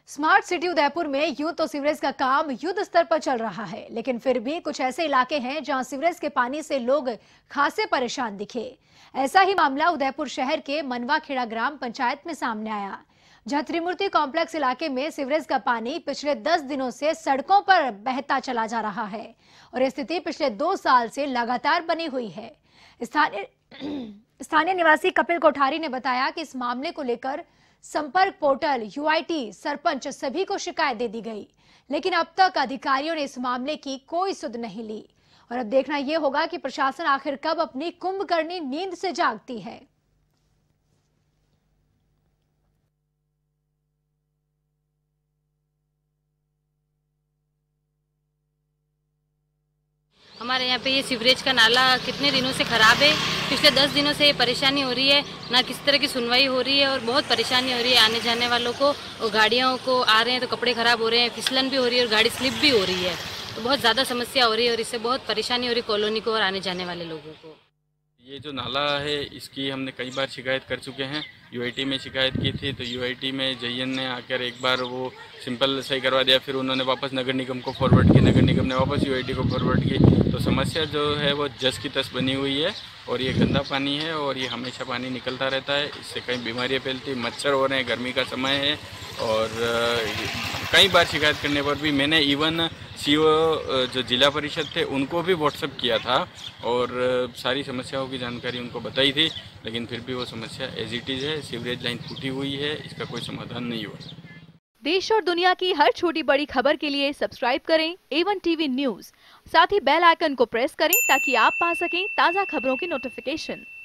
Smart city Udaipur में यूं तो सीवरेज का काम युद्ध स्तर पर चल रहा है, लेकिन फिर भी कुछ ऐसे इलाके हैं जहां सीवरेज के पानी से लोग खासे परेशान दिखे। ऐसा ही मामला उदयपुर शहर के मनवा खेड़ा ग्राम पंचायत में सामने आया, जहां त्रिमूर्ति कॉम्प्लेक्स इलाके में सीवरेज का पानी पिछले 10 दिनों से सड़कों पर बहता चला जा रहा है और ये स्थिति पिछले 2 साल से लगातार बनी हुई है। स्थानीय निवासी कपिल कोठारी ने बताया कि इस मामले को लेकर संपर्क पोर्टल, यूआईटी, सरपंच सभी को शिकायत दे दी गई, लेकिन अब तक अधिकारियों ने इस मामले की कोई सुध नहीं ली। और अब देखना यह होगा कि प्रशासन आखिर कब अपनी कुंभकर्णी नींद से जागती है। हमारे यहाँ पे ये सीवरेज का नाला कितने दिनों से ख़राब है। पिछले 10 दिनों से ये परेशानी हो रही है, ना किस तरह की सुनवाई हो रही है और बहुत परेशानी हो रही है आने जाने वालों को। और गाड़ियों को आ रहे हैं तो कपड़े ख़राब हो रहे हैं, फिसलन भी हो रही है और गाड़ी स्लिप भी हो रही है। तो बहुत ज़्यादा समस्या हो रही है और इससे बहुत परेशानी हो रही है कॉलोनी को और आने जाने वाले लोगों को। ये जो नाला है इसकी हमने कई बार शिकायत कर चुके हैं। यूआईटी में शिकायत की थी तो यूआईटी में जयन ने आकर एक बार वो सिंपल सही करवा दिया, फिर उन्होंने वापस नगर निगम को फॉरवर्ड की, नगर निगम ने वापस यूआईटी को फॉरवर्ड की। तो समस्या जो है वो जस की तस बनी हुई है और ये गंदा पानी है और ये हमेशा पानी निकलता रहता है। इससे कई बीमारियाँ फैलती, मच्छर हो रहे हैं, गर्मी का समय है। और कई बार शिकायत करने पर भी मैंने इवन सीओ जो जिला परिषद थे उनको भी व्हाट्सएप किया था और सारी समस्याओं की जानकारी उनको बताई थी, लेकिन फिर भी वो समस्या एज इट इज़ है। सीवरेज लाइन टूटी हुई है, इसका कोई समाधान नहीं हुआ। देश और दुनिया की हर छोटी बड़ी खबर के लिए सब्सक्राइब करें A1 टीवी न्यूज़। साथ ही बेल आइकन को प्रेस करें ताकि आप पा सकें ताज़ा खबरों की नोटिफिकेशन।